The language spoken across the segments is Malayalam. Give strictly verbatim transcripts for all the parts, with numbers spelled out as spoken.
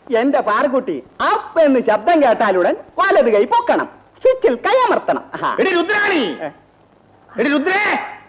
എന്റെ പാറക്കുട്ടി അപ്പ് എന്ന് ശബ്ദം കേട്ടാലുടൻ വലത് കൈ പൊക്കണം, സ്വിച്ചിൽ കൈയമർത്തണം. രുദ്രാണി, രുദ്രേ,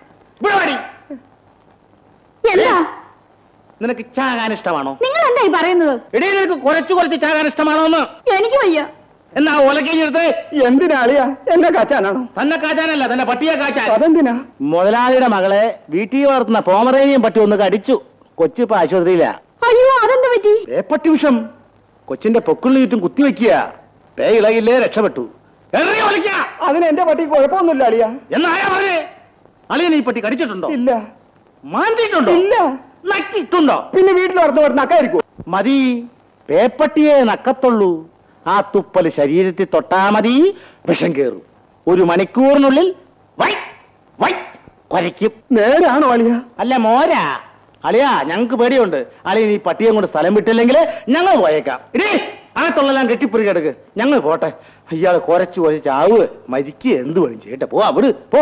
നിനക്ക് ചാകാൻ ഇഷ്ടമാണോ? നിങ്ങൾ എന്തായി പറയുന്നത്? എടീ, നിനക്ക് കുറച്ച് കുറച്ച് ചാകാൻ ഇഷ്ടമാണോ എന്ന്? എനിക്ക് വയ്യ. എന്നാ ഒലക്കഞ്ഞെടുത്ത് എന്തിനാളിയാ? എന്നെ കാച്ചാനാണോ? തന്നെ കാച്ചാനല്ല, തന്നെ പട്ടിയെ കാച്ചാൻ. അതെന്തിനാ? മുതലാളിയുടെ മകളെ വീട്ടിൽ വളർത്തുന്ന പോമറേനിയും പട്ടി ഒന്ന് കടിച്ചു. കൊച്ചിപ്പോ ആശുപത്രിയിലാ. അയ്യോ, അതെന്താ പറ്റി? പട്ടി വിഷം കൊച്ചിന്റെ പൊക്കിളിന് ചുറ്റും കുത്തിവെക്കുക. പേ ഇളകില്ലേ, രക്ഷപ്പെട്ടു. അതിന് എന്റെ പട്ടി കുഴപ്പമൊന്നുമില്ല അളിയ. എന്നായാ പറഞ്ഞേ? അളിയൻ ഈ പട്ടി കടിച്ചിട്ടുണ്ടോ? ഇല്ല. മാന്തിയിട്ടുണ്ടോ? ഇല്ല. നക്കിയിട്ടുണ്ടോ? പിന്നെ വീട്ടിൽ വളർന്നു വരുന്ന നക്കായിരിക്കും. മതി, പേപ്പട്ടിയെ നക്കത്തുള്ളൂ. ആ തുപ്പല് ശരീരത്തിൽ തൊട്ടാ മതി, വിഷം കയറും. ഒരു മണിക്കൂറിനുള്ളിൽ വൈ വൈ കൊരയ്ക്കും. നേരാണോ അളിയ? അല്ല, മോരാ. അളിയാ, ഞങ്ങൾക്ക് പേടിയുണ്ട്. അളിയൻ ഈ പട്ടിയെ കൊണ്ട് സ്ഥലം വിട്ടില്ലെങ്കിൽ ഞങ്ങൾ പോയേക്കാം. ഇടേ, ആ തൊള്ളെല്ലാം കെട്ടിപ്പുറി കിടക്ക്, ഞങ്ങൾ പോട്ടെ. ഇയാള് കുറച്ച് കുറച്ച് ആവ് മരിക്കുക എന്ത് വേണം ചെയ്യട്ടെ. പോ, അവിടെ പോ.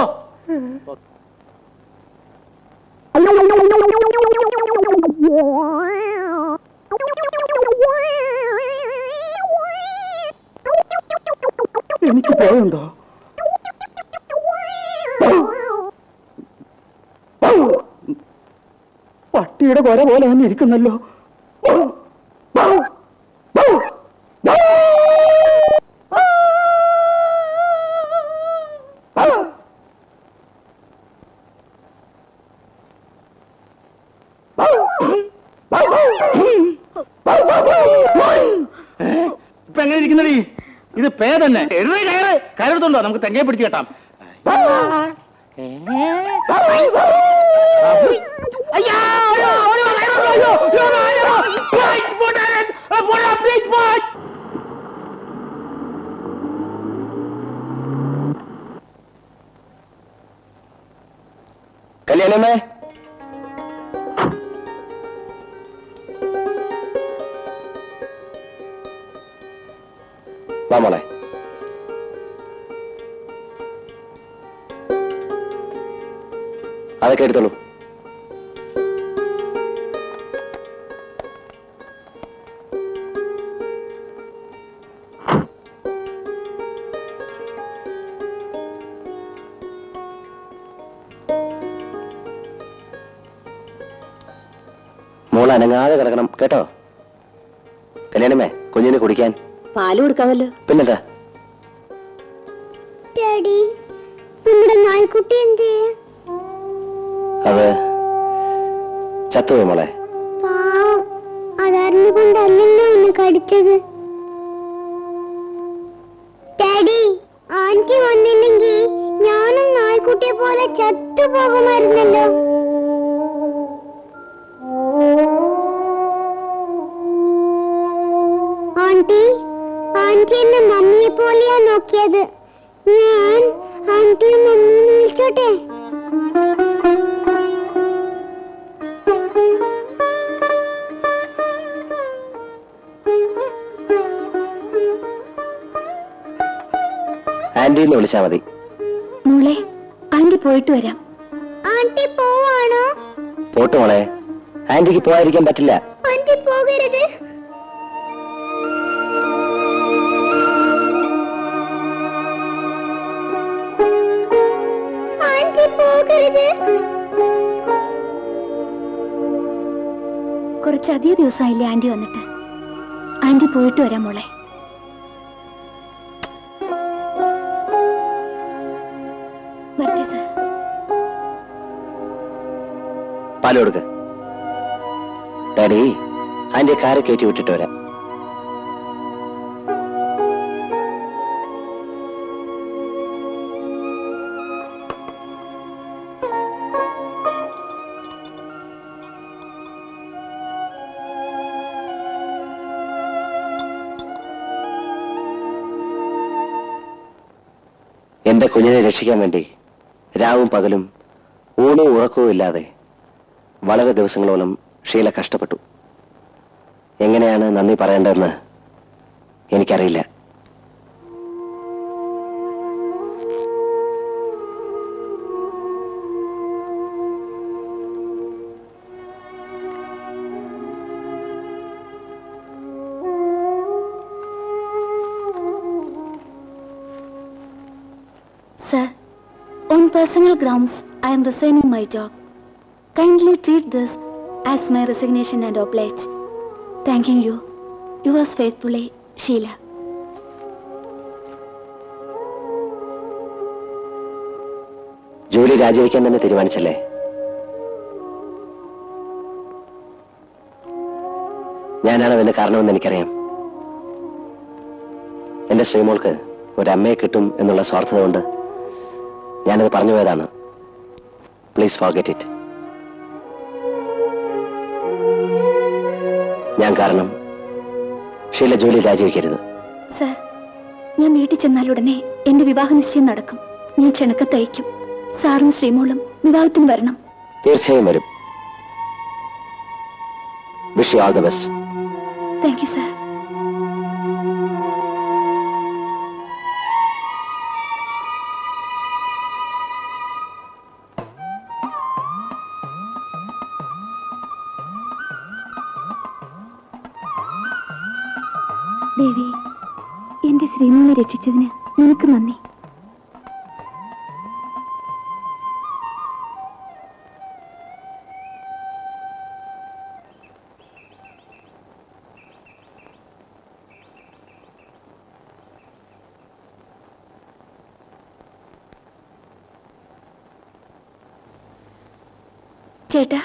എനിക്ക് പോയുണ്ടോ? പട്ടിയുടെ കൊര പോലെ തന്നെ ഇരിക്കുന്നല്ലോ. ഇപ്പൊ എങ്ങനെ ഇരിക്കുന്നടി? ഇത് പേ തന്നെ. എഴുതി കയറ്, കയറെടുത്തുണ്ടോ? നമുക്ക് തെങ്ങയെ പിടിച്ച് കേട്ടാം. കല്യാണമേ, വാ മോളെ. അതൊക്കെ എടുത്തോളൂ. മോൾ അനങ്ങാതെ കിടക്കണം കേട്ടോ. കല്യാണമേ, കുഞ്ഞിന് കുടിക്കാൻ പാല് കൊടുക്കാമല്ലോ. പിന്നെന്താ? നമ്മുടെ നായ്ക്കുട്ടി എന്തേ? അത് ചത്തുപോയി മോളെ. പാവം, അതറിഞ്ഞുകൊണ്ടല്ലല്ലോ എന്നെ കടിച്ചത്. ഡാഡി, ആന്റി വന്നില്ലെങ്കിൽ ഞാനും നായ്ക്കുട്ടിയെ പോലെ ചത്തുപോകുമായിരുന്നല്ലോ. ആന്റി, ആന്റി എന്നെ മമ്മിയെ പോലെയാ നോക്കിയത്. ഞാൻ ആന്റിയും മമ്മിയും വിളിച്ചോട്ടെ? ആന്റി എന്ന് വിളിച്ചാ മതി. മോളെ, ആന്റി പോയിട്ട് വരാം. ആന്റി പോവാണോ? പോട്ട് മോളെ, ആന്റിക്ക് പോകാതിരിക്കാൻ പറ്റില്ല. ആന്റി പോകരുത്. ആന്റി പോകരുത്. കുറച്ചധികം ദിവസമായില്ലേ ആന്റി വന്നിട്ട്. ആന്റി പോയിട്ട് വരാം മോളെ. പാല് കൊടുക്ക. ഡാഡി, ആന്റിയെ കാറ് കയറ്റി വിട്ടിട്ട് വരാം. എന്റെ കുഞ്ഞിനെ രക്ഷിക്കാൻ വേണ്ടി രാവും പകലും ഊണും ഉറക്കവും ഇല്ലാതെ വളരെ ദിവസങ്ങളോളം ഷീല കഷ്ടപ്പെട്ടു. എങ്ങനെയാണ് നന്ദി പറയേണ്ടതെന്ന് എനിക്കറിയില്ല. personal grounds, I am resigning my job. Kindly treat this as my resignation and oblige. Thanking you. Yours faithfully, Sheila. ജോലി രാജിവെക്കാൻ തന്നെ തീരുമാനിച്ചല്ലേ? ഞാനാണ് അതിന്റെ കാരണമെന്ന് എനിക്കറിയാം. എന്റെ ശ്രീമോൾക്ക് ഒരമ്മയെ കിട്ടും എന്നുള്ള സ്വാർത്ഥത കൊണ്ട് ഞാനത് പറഞ്ഞു പോയതാണ്. Please forget it. ഞാൻ കാരണം ഷീല ജോലി രാജിവെക്കരുത്. സർ, ഞാൻ വീട്ടിൽ ചെന്നാലുടനെ എന്റെ വിവാഹ നിശ്ചയം നടക്കും. ഞാൻ ക്ഷണക്കത്തയക്കും. സാറും ശ്രീമോളും വിവാഹത്തിന് വരണം. തീർച്ചയായും വരും. Wish you all the best. Thank you sir. Devi, എന്റെ ശ്രീമോളെ രക്ഷിച്ചതിന് നിനക്ക് നന്ദി. ചേട്ടാ,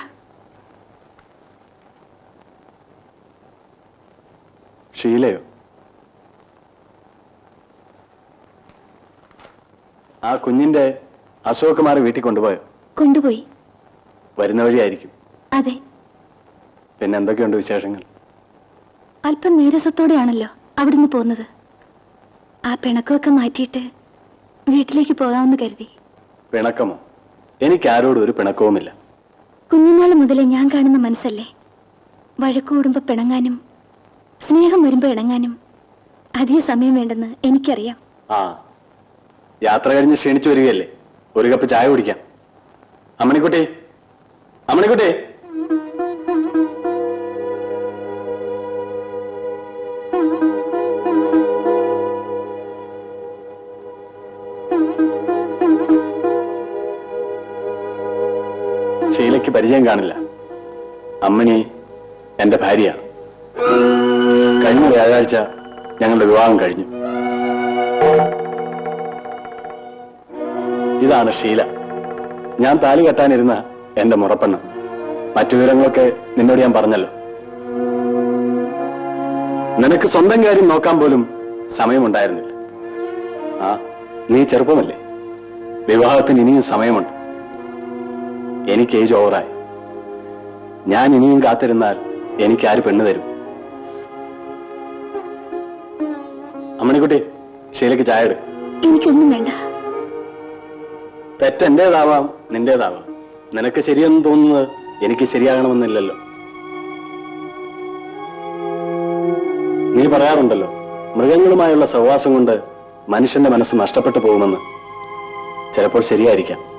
ഷീലയോ? ആ കുഞ്ഞിന്റെ അശോകുമാർ വീട്ടിൽ കൊണ്ടുപോയോ? കൊണ്ടുപോയി. വരുന്ന വഴിയായിരിക്കും. അതെ. പിന്നെ എന്തൊക്കെയുണ്ട് വിശേഷങ്ങൾ? അല്പം നീരസത്തോടെയാണല്ലോ അവിടുന്ന് പോകുന്നത്. ആ പിണക്കമൊക്കെ മാറ്റിയിട്ട് വീട്ടിലേക്ക് പോകാമെന്ന് കരുതി. പിണക്കമോ? എനിക്ക് ആരോടും ഒരു പിണക്കവുമില്ല. കുഞ്ഞുനാൾ മുതലേ ഞാൻ കാണുന്ന മനസ്സല്ലേ. വഴക്കൂടുമ്പോ പിണങ്ങാനും സ്നേഹം വരുമ്പോ ഇണങ്ങാനും അധിക സമയം വേണ്ടെന്ന് എനിക്കറിയാം. ആ, യാത്ര കഴിഞ്ഞ് ക്ഷീണിച്ചു വരികയല്ലേ, ഒരു കപ്പ് ചായ കുടിക്കാം. അമ്മണിക്കുട്ടി, അമ്മണിക്കുട്ടി. ഷീലയ്ക്ക് പരിചയം കാണില്ല. അമ്മണി എന്റെ ഭാര്യയാണ്. കഴിഞ്ഞ വ്യാഴാഴ്ച ഞങ്ങളുടെ വിവാഹം കഴിഞ്ഞു. ഇതാണ് ഷീല, ഞാൻ താലി കെട്ടാനിരുന്ന എന്റെ മുറപ്പെണ്ണ്. മറ്റു വിവരങ്ങളൊക്കെ നിന്നോട് ഞാൻ പറഞ്ഞല്ലോ. നിനക്ക് സ്വന്തം കാര്യം നോക്കാൻ പോലും സമയമുണ്ടായിരുന്നില്ല. ആ, നീ ചെറുപ്പമല്ലേ, വിവാഹത്തിന് ഇനിയും സമയമുണ്ട്. എനിക്ക് ഏജ് ഓവറായി. ഞാൻ ഇനിയും കാത്തിരുന്നാൽ എനിക്ക് ആര് പെണ്ണ് തരും? അമ്മണിക്കുട്ടി, ഷീലയ്ക്ക് ചായ എടുക്കും. എനിക്കൊന്നും വേണ്ട. തെറ്റെന്റേതാവാം, നിന്റേതാവാം. നിനക്ക് ശരിയെന്ന് തോന്നുന്നത് എനിക്ക് ശരിയാകണമെന്നില്ലല്ലോ. നീ പറയാറുണ്ടല്ലോ, മൃഗങ്ങളുമായുള്ള സഹവാസം കൊണ്ട് മനുഷ്യന്റെ മനസ്സ് നഷ്ടപ്പെട്ടു പോകുമെന്ന്. ചിലപ്പോൾ ശരിയായിരിക്കാം.